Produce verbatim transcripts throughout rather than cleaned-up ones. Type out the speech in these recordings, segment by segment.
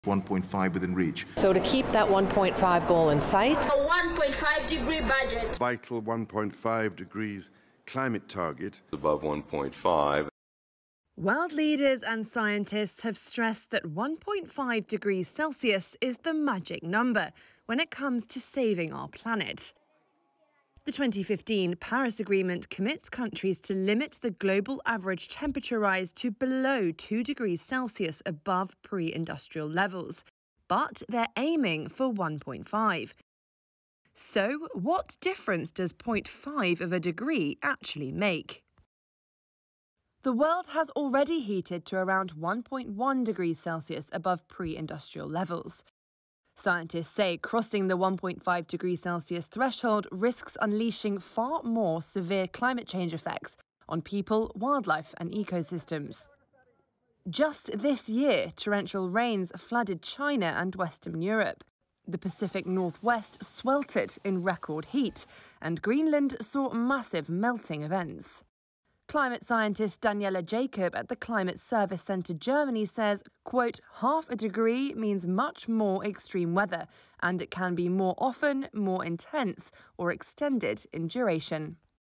one point five within reach. So to keep that one point five goal in sight, a one point five degree budget. Vital one point five degrees climate target. Above one point five. World leaders and scientists have stressed that one point five degrees Celsius is the magic number when it comes to saving our planet. The twenty fifteen Paris Agreement commits countries to limit the global average temperature rise to below two degrees Celsius above pre-industrial levels, but they're aiming for one point five. So, what difference does zero point five of a degree actually make? The world has already heated to around one point one degrees Celsius above pre-industrial levels. Scientists say crossing the one point five degrees Celsius threshold risks unleashing far more severe climate change effects on people, wildlife and ecosystems. Just this year, torrential rains flooded China and Western Europe. The Pacific Northwest sweltered in record heat, and Greenland saw massive melting events. Climate scientist Daniela Jacob at the Climate Service Centre Germany says, quote, half a degree means much more extreme weather, and it can be more often, more intense, or extended in duration.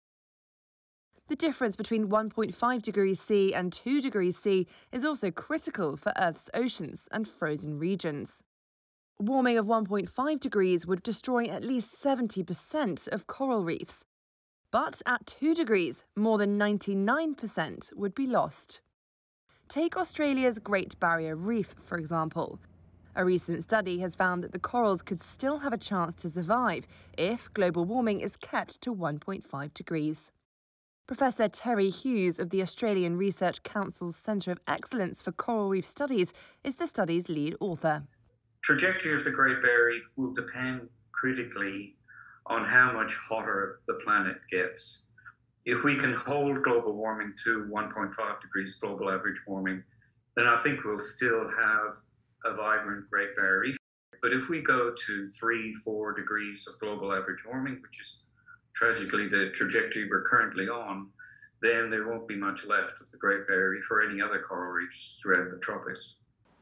The difference between one point five degrees C and two degrees C is also critical for Earth's oceans and frozen regions. Warming of one point five degrees would destroy at least seventy percent of coral reefs. But at two degrees, more than ninety-nine percent would be lost. Take Australia's Great Barrier Reef, for example. A recent study has found that the corals could still have a chance to survive if global warming is kept to one point five degrees. Professor Terry Hughes of the Australian Research Council's Centre of Excellence for Coral Reef Studies is the study's lead author. Trajectory of the Great Barrier Reef will depend critically on how much hotter the planet gets. If we can hold global warming to one point five degrees global average warming, then I think we'll still have a vibrant Great Barrier Reef. But if we go to three, four degrees of global average warming, which is tragically the trajectory we're currently on, then there won't be much left of the Great Barrier Reef or any other coral reefs throughout the tropics.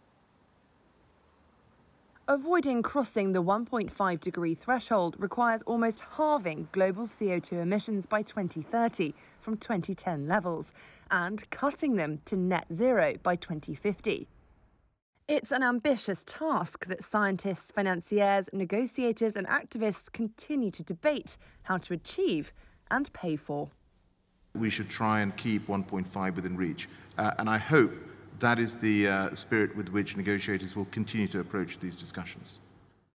Avoiding crossing the one point five degree threshold requires almost halving global C O two emissions by twenty thirty from twenty ten levels and cutting them to net zero by twenty fifty. It's an ambitious task that scientists, financiers, negotiators and activists continue to debate how to achieve and pay for. We should try and keep one point five within reach, uh, and I hope that is the uh, spirit with which negotiators will continue to approach these discussions.